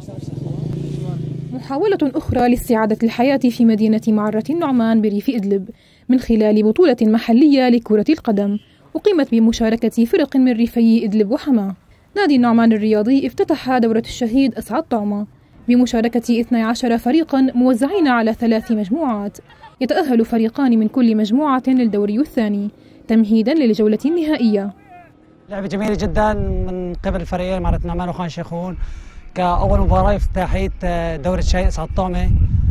محاولة أخرى لاستعادة الحياة في مدينة معرة النعمان بريف إدلب من خلال بطولة محلية لكرة القدم أقيمت بمشاركة فرق من ريفي إدلب وحماة. نادي النعمان الرياضي افتتح دورة الشهيد أسعد طعمة بمشاركة 12 فريقا موزعين على 3 مجموعات، يتأهل فريقان من كل مجموعة للدوري الثاني تمهيدا للجولة النهائية. لعبة جميلة جدا من قبل الفريقين معرة النعمان وخان شيخون كأول مباراة افتتاحية دورة الشهيد أسعد طعمة،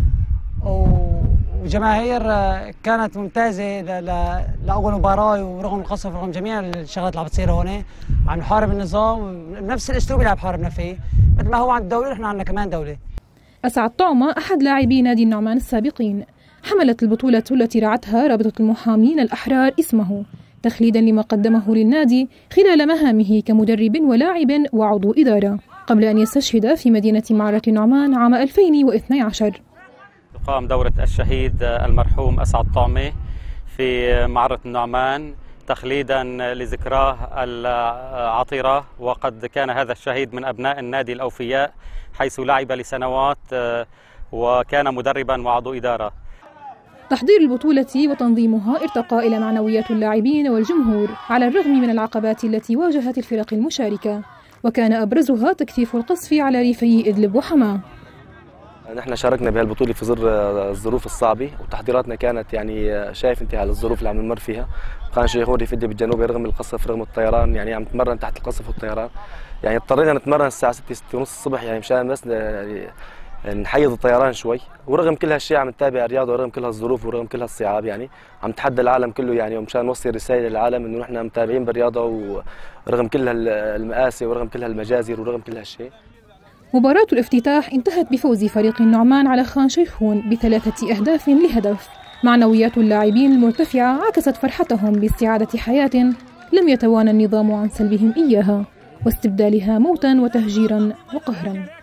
وجماهير كانت ممتازة لأول مباراة، ورغم القصف ورغم جميع الشغلات اللي عم بتصير هون عم نحارب النظام بنفس الأسلوب اللي عم بحاربنا فيه، مثل ما هو عند الدولة نحن عندنا كمان دولة. أسعد طعمة أحد لاعبي نادي النعمان السابقين، حملت البطولة التي رعتها رابطة المحامين الأحرار اسمه تخليدا لما قدمه للنادي خلال مهامه كمدرب ولاعب وعضو إدارة، قبل أن يستشهد في مدينة معرة النعمان عام 2012. تقام دورة الشهيد المرحوم أسعد طعمة في معرة النعمان تخليدا لذكراه العطرة، وقد كان هذا الشهيد من أبناء النادي الأوفياء حيث لعب لسنوات وكان مدربا وعضو إدارة. تحضير البطولة وتنظيمها ارتقى إلى معنويات اللاعبين والجمهور على الرغم من العقبات التي واجهت الفرق المشاركة، وكان أبرزها تكثيف القصف على ريفي إدلب وحماة. نحن شاركنا بهالبطولة في ظل الظروف الصعبة، وتحضيراتنا كانت يعني شايف انت على الظروف اللي عم نمر فيها. خان شيخون ريف إدلب بالجنوب رغم القصف رغم الطيران، يعني عم نتمرن تحت القصف والطيران، يعني اضطرينا نتمرن الساعة 6:30 الصبح يعني مشان بس نحيض الطيران شوي. ورغم كل هالشيء عم نتابع الرياضة ورغم كل هالظروف ورغم كل هالصعاب، يعني عم نتحدى العالم كله يعني، ومشان نوصل رسالة للعالم انه نحن متابعين بالرياضة ورغم كل هالمآسي ورغم كل هالمجازر ورغم كل هالشيء. مباراة الافتتاح انتهت بفوز فريق النعمان على خان شيخون ب3 أهداف لهدف. معنويات اللاعبين المرتفعة عكست فرحتهم باستعادة حياة لم يتوانى النظام عن سلبهم إياها واستبدالها موتا وتهجيرا وقهرا.